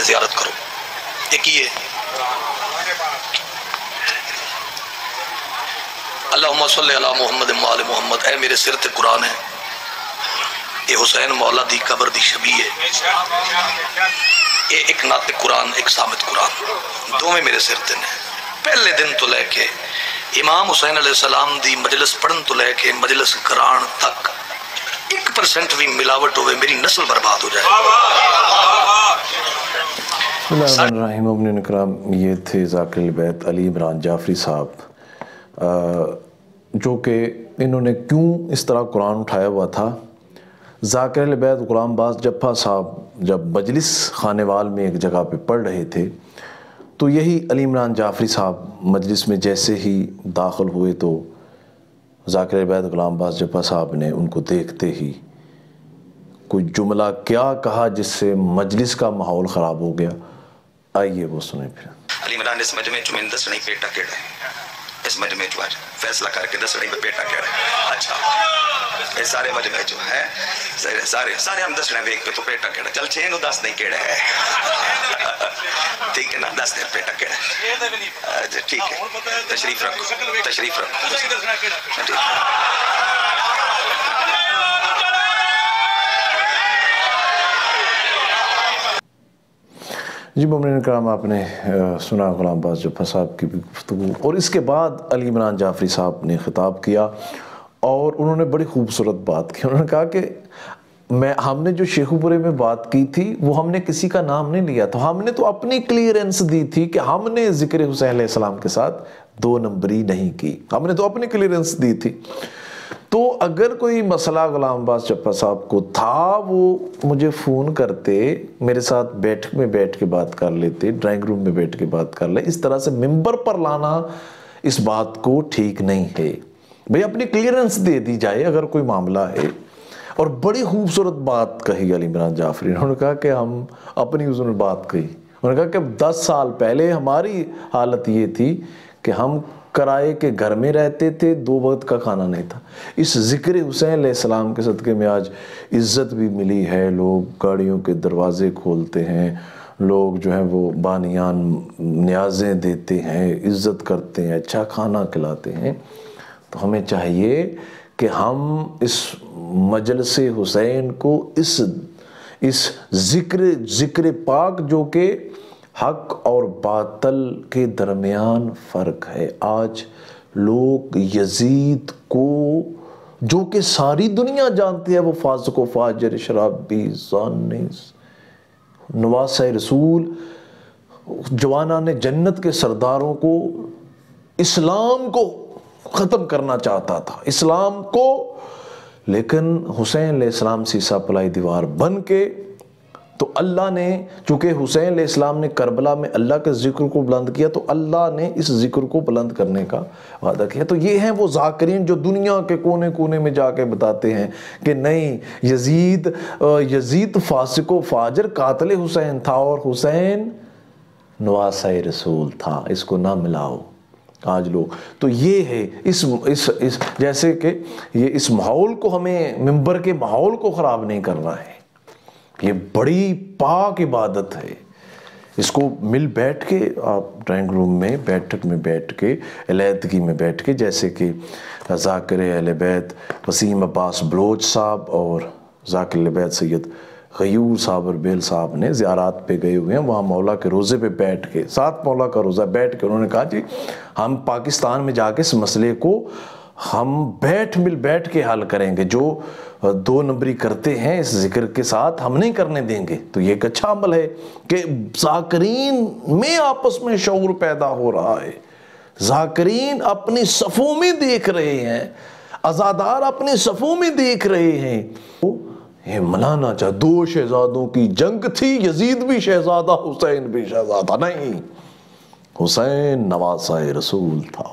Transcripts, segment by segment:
کے زیارت کرو. ایک یہ اللہم صلی علی محمد وآل محمد، اے میرے سر تے قرآن ہے، اے حسین مولا دی قبر دی شبیہ ہے، اے ایک نعت قرآن ایک سامت قرآن دو میں میرے سر تے نے. پہلے دن تو لے کے امام حسین علیہ السلام دی مجلس پڑھن تو لے کے مجلس کران تک 1% بھی ملاوٹ ہوئے میری نسل برباد ہو جائے. بسم اللہ الرحمن الرحیم. مومنین اکرام، یہ تھے ذاکر البیت علی عمران جعفری صاحب، جو کہ انہوں نے کیوں اس طرح قرآن اٹھایا ہوا تھا. ذاکر البیت غلام باز جفا صاحب جب مجلس خانے وال میں ایک جگہ پہ پڑھ رہے تھے تو یہی علی عمران جعفری صاحب مجلس میں جیسے ہی داخل ہوئے تو ذاکر البیت غلام باز جفا صاحب نے ان کو دیکھتے ہی کوئی جملہ کیا کہا جس سے مجلس کا ماحول خراب ہو گیا. آئیے وہ سنیں پھر. علی عمران اس مجمع چ میں دسنا ہی پیٹا کیڑا ہے، اس مجمع چ فیصلہ کر کے دسنا ہی پیٹا کیڑا ہے. اچھا یہ سارے مجمع جو ہے سارے ہم دسنا ویک پہ تو پیٹا کیڑا، چل چھے نو دس نہیں کیڑا ہے. ٹھیک ہے نا، دس دیر پیٹا کیڑا ہے. ٹھیک ہے، تشریف رکھو تشریف رکھو. جی مومنین اکرام، آپ نے سنا غلام باز جفا صاحب کی بھی گفتگو، اور اس کے بعد علی عمران جعفری صاحب نے خطاب کیا اور انہوں نے بڑی خوبصورت بات کی. انہوں نے کہا کہ ہم نے جو شیخو پورے میں بات کی تھی وہ ہم نے کسی کا نام نہیں لیا تھا، ہم نے تو اپنی کلیئرنس دی تھی کہ ہم نے ذکر حسین علیہ السلام کے ساتھ 2 نمبری نہیں کی، ہم نے تو اپنی کلیئرنس دی تھی. تو اگر کوئی مسئلہ غلام باز جفا صاحب کو تھا وہ مجھے فون کرتے، میرے ساتھ بیٹھ میں بیٹھ کے بات کر لیتے، ڈرائنگ روم میں بیٹھ کے بات کر لے. اس طرح سے ممبر پر لانا اس بات کو ٹھیک نہیں ہے. بھئی اپنی کلیئرنس دے دی جائے اگر کوئی معاملہ ہے. اور بڑی خوبصورت بات کہی علی عمران جعفری، انہوں نے کہا کہ ہم اپنی حضور نے بات کہی. انہوں نے کہا کہ 10 سال پہلے ہماری حالت یہ تھی کہ ہم کرائے کے گھر میں رہتے تھے، 2 وقت کا کھانا نہیں تھا. اس ذکر حسین علیہ السلام کے صدقے میں آج عزت بھی ملی ہے، لوگ گاڑیوں کے دروازے کھولتے ہیں، لوگ جو ہیں وہ بانیان نیازیں دیتے ہیں، عزت کرتے ہیں، اچھا کھانا کھلاتے ہیں. تو ہمیں چاہیے کہ ہم اس مجلس حسین کو اس ذکر پاک جو کہ حق اور باطل کے درمیان فرق ہے. آج لوگ یزید کو جو کہ ساری دنیا جانتی ہے وہ فاسق و فاجر، شرابی، زانی، نواسہ رسول، جوانان جنت کے سرداروں کو، اسلام کو ختم کرنا چاہتا تھا، اسلام کو. لیکن حسین علیہ السلام سیسا پلائی دیوار بن کے تو اللہ نے، چونکہ حسین علیہ السلام نے کربلا میں اللہ کے ذکر کو بلند کیا تو اللہ نے اس ذکر کو بلند کرنے کا وعدہ کیا. تو یہ ہیں وہ ذاکرین جو دنیا کے کونے کونے میں جا کے بتاتے ہیں کہ نہیں، یزید فاسق و فاجر قاتل حسین تھا اور حسین نواسہ رسول تھا، اس کو نہ ملاؤ. آج لوگ تو یہ ہے اس جیسے کہ یہ اس ماحول کو، ہمیں ممبر کے ماحول کو خراب نہیں کرنا ہے. یہ بڑی پاک عبادت ہے. اس کو مل بیٹھ کے آپ ڈرائنگ روم میں بیٹھک میں بیٹھ کے علیحدگی میں بیٹھ کے، جیسے کہ ذاکر اہل بیت وسیم عباس بلوچ صاحب اور ذاکر اہل بیت سید غیور صاحب اور بیل صاحب نے زیارات پہ گئے ہوئے ہیں، وہاں مولا کے روزے پہ بیٹھ کے، ساتھ مولا کا روزہ بیٹھ کے انہوں نے کہا جی ہم پاکستان میں جا کے اس مسئلے کو ہم مل بیٹھ کے حل کریں گے، جو 2 نمبری کرتے ہیں اس ذکر کے ساتھ ہم نہیں کرنے دیں گے. تو یہ ایک اچھا عمل ہے کہ ذاکرین میں آپس میں شعور پیدا ہو رہا ہے. ذاکرین اپنی صفوں میں دیکھ رہے ہیں، عزادار اپنی صفوں میں دیکھ رہے ہیں. یہ ملانا چاہے 2 شہزادوں کی جنگ تھی، یزید بھی شہزادہ حسین بھی شہزادہ نہیں. حسین نواسہ رسول تھا،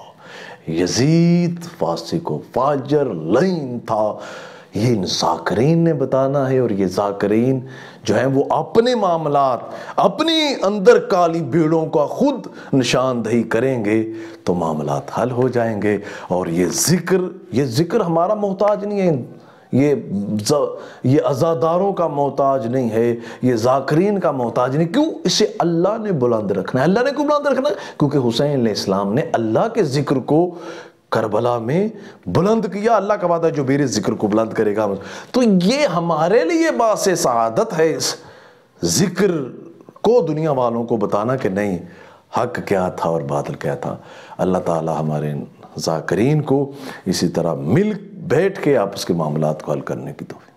یزید فاسق و فاجر لعین تھا. یہ ان ذاکرین نے بتانا ہے، اور یہ ذاکرین جو ہیں وہ اپنے معاملات، اپنی اندر کالی بھیڑوں کا خود نشاندہی کریں گے تو معاملات حل ہو جائیں گے. اور یہ ذکر ہمارا محتاج نہیں ہے. یہ عزاداروں کا محتاج نہیں ہے، یہ ذاکرین کا محتاج نہیں۔ کیوں؟ اسے اللہ نے بلند رکھنا ہے۔ اللہ نے کیوں بلند رکھنا ہے؟ کیونکہ حسین علیہ السلام نے اللہ کے ذکر کو کربلا میں بلند کیا۔ اللہ کا وعدہ ہے جو میرے ذکر کو بلند کرے گا۔ تو یہ ہمارے لیے باعث سعادت ہے اس ذکر کو دنیا والوں کو بتانا کہ نہیں، حق کیا تھا اور باطل کیا تھا۔ اللہ تعالی ہمارے ذاکرین کو اسی طرح مل بیٹھ کے آپس کے معاملات کو حل کرنے کی توفیق